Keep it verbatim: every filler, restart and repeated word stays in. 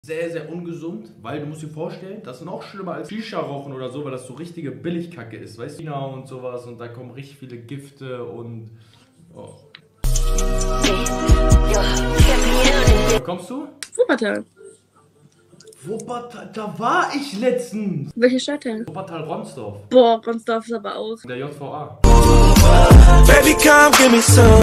Sehr, sehr ungesund, weil du musst dir vorstellen, das ist noch schlimmer als Shisha-Rauchen oder so, weil das so richtige Billigkacke ist, weißt du, China und sowas und da kommen richtig viele Gifte und... Oh. Wo kommst du? Wuppertal. Wuppertal, da war ich letztens! Welche Stadt denn? Wuppertal-Ronsdorf. Boah, Ronsdorf ist aber aus. Der J V A. Baby, come give me some.